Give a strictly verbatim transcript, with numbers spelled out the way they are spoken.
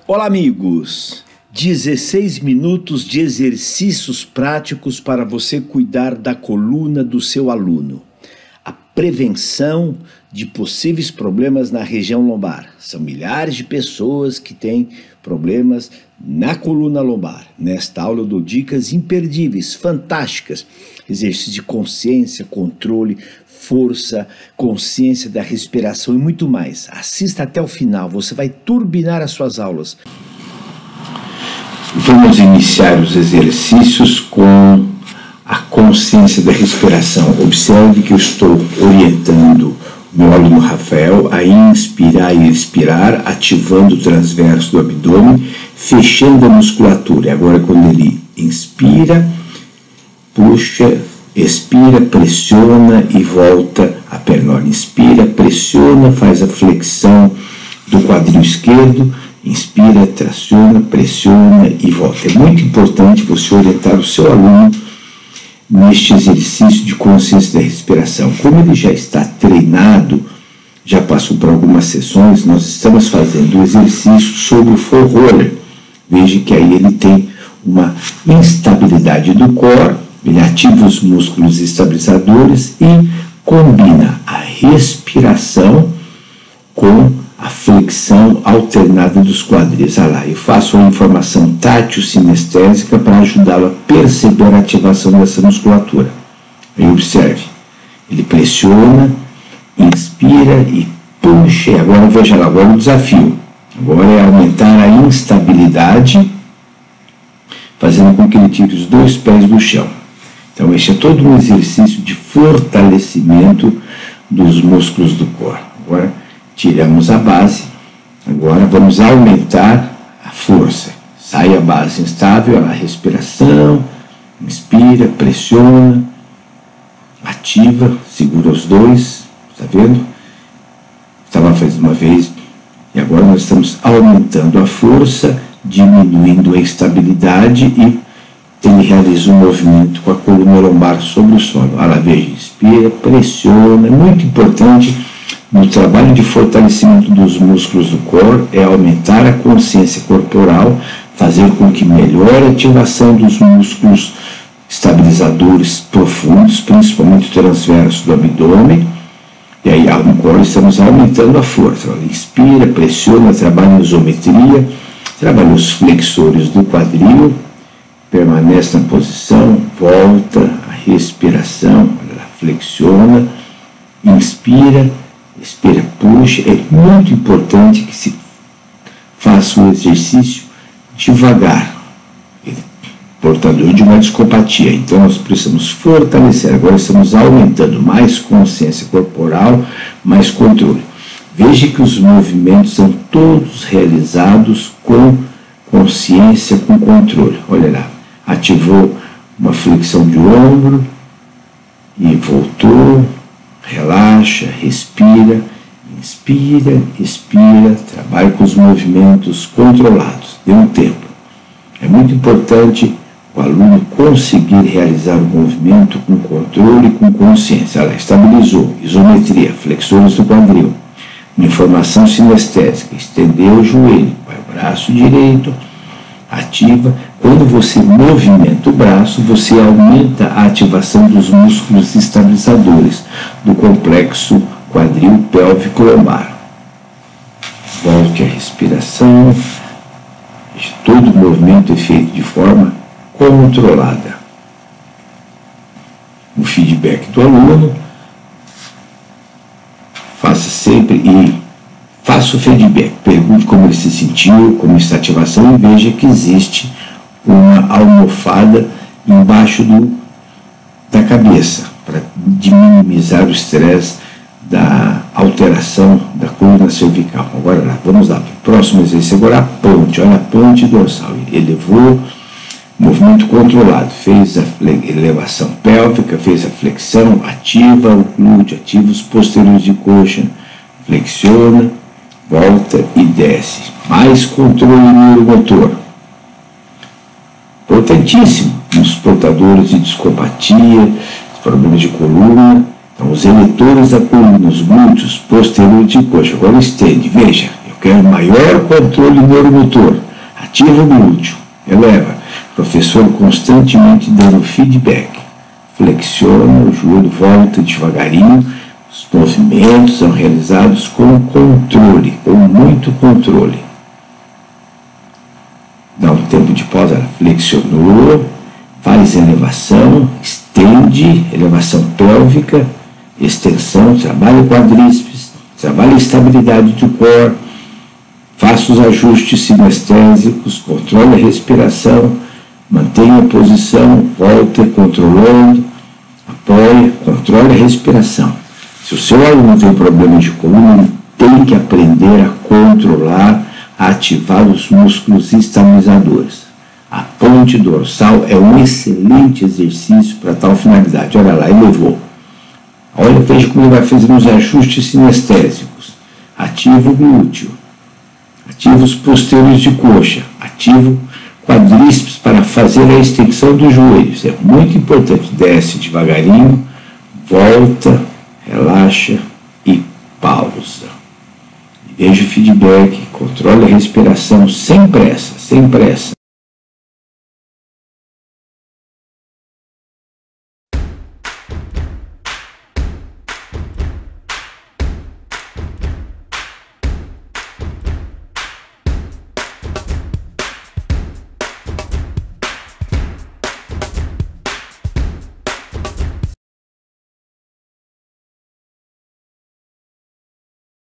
Olá, amigos! dezesseis minutos de exercícios práticos para você cuidar da coluna do seu aluno. A prevenção de possíveis problemas na região lombar. São milhares de pessoas que têm problemas na coluna lombar. Nesta aula eu dou dicas imperdíveis, fantásticas. Exercícios de consciência, controle, força, consciência da respiração e muito mais. Assista até o final, você vai turbinar as suas aulas. Vamos iniciar os exercícios com a consciência da respiração. Observe que eu estou orientando o meu aluno Rafael a inspirar e expirar, ativando o transverso do abdômen, fechando a musculatura. Agora, quando ele inspira, puxa, expira, pressiona e volta a perna. Inspira, pressiona, faz a flexão do quadril esquerdo, inspira, traciona, pressiona e volta. É muito importante você orientar o seu aluno neste exercício de consciência da respiração. Como ele já está treinado, já passou por algumas sessões, nós estamos fazendo o exercício sobre o floor roller. Veja que aí ele tem uma instabilidade do core, ele ativa os músculos estabilizadores e combina a respiração com a flexão alternada dos quadris. Olha lá, eu faço uma informação tátil sinestésica para ajudá-lo a perceber a ativação dessa musculatura. Aí observe, ele pressiona, inspira e puxa. Agora veja lá, agora o desafio. Agora é aumentar a instabilidade, fazendo com que ele tire os dois pés do chão. Então esse é todo um exercício de fortalecimento dos músculos do core. Agora tiramos a base, agora vamos aumentar a força. Sai a base instável, a respiração, inspira, pressiona, ativa, segura os dois, está vendo? Estava fazendo uma vez, e agora nós estamos aumentando a força, diminuindo a instabilidade e ele realiza um movimento com a coluna lombar sobre o solo. Olha lá, veja, inspira, pressiona, é muito importante. No trabalho de fortalecimento dos músculos do core é aumentar a consciência corporal, fazer com que melhore a ativação dos músculos estabilizadores profundos, principalmente o transverso do abdômen. E aí no core estamos aumentando a força. Inspira, pressiona, trabalha a isometria, trabalha os flexores do quadril, permanece na posição, volta a respiração, flexiona, inspira, expira, puxa. É muito importante que se faça o exercício devagar, portador de uma discopatia. Então nós precisamos fortalecer. Agora estamos aumentando mais consciência corporal, mais controle. Veja que os movimentos são todos realizados com consciência, com controle. Olha lá, ativou uma flexão de ombro e voltou. Relaxa, respira, inspira, expira, trabalha com os movimentos controlados. Dê um tempo. É muito importante o aluno conseguir realizar o movimento com controle e com consciência. Ela estabilizou, isometria, flexões do quadril, uma informação sinestésica, estendeu o joelho, vai o braço direito, ativa. Quando você movimenta o braço, você aumenta a ativação dos músculos estabilizadores do complexo quadril pélvico lombar. Volte a respiração. Todo o movimento é feito de forma controlada. O feedback do aluno. Faça sempre e faça o feedback. Pergunte como ele se sentiu, como está a ativação e veja que existe uma almofada embaixo do, da cabeça, para minimizar o estresse da alteração da coluna cervical. Agora lá, vamos lá, próximo exercício, agora a ponte, olha a ponte dorsal, elevou, movimento controlado, fez a elevação pélvica, fez a flexão, ativa o glúteo, ativa os posteriores de coxa, flexiona, volta e desce, mais controle neuromotor. Importantíssimo nos portadores de discopatia, problemas de coluna. Então, os eletores da coluna, os glúteos, posteriores de coxa. Agora estende, veja, eu quer maior controle neuromotor. Ativa o glúteo. Eleva. Professor constantemente dando feedback. Flexiona, o joelho volta devagarinho. Os movimentos são realizados com controle, com muito controle. Dá um tempo de pausa. Ela flexionou, faz elevação, estende, elevação pélvica, extensão, trabalha o quadríceps, trabalha a estabilidade do core, faça os ajustes sinestésicos, controle a respiração, mantenha a posição, volta controlando, apoia, controle a respiração. Se o seu aluno tem problema de coluna, ele tem que aprender a controlar, a ativar os músculos estabilizadores. A ponte dorsal é um excelente exercício para tal finalidade. Olha lá, elevou. Olha, veja como ele vai fazendo os ajustes sinestésicos. Ativa o glúteo. Ativa os posteriores de coxa. Ativa o quadríceps para fazer a extensão dos joelhos. É muito importante. Desce devagarinho, volta, relaxa e pausa. Veja o feedback, controle a respiração sem pressa, sem pressa.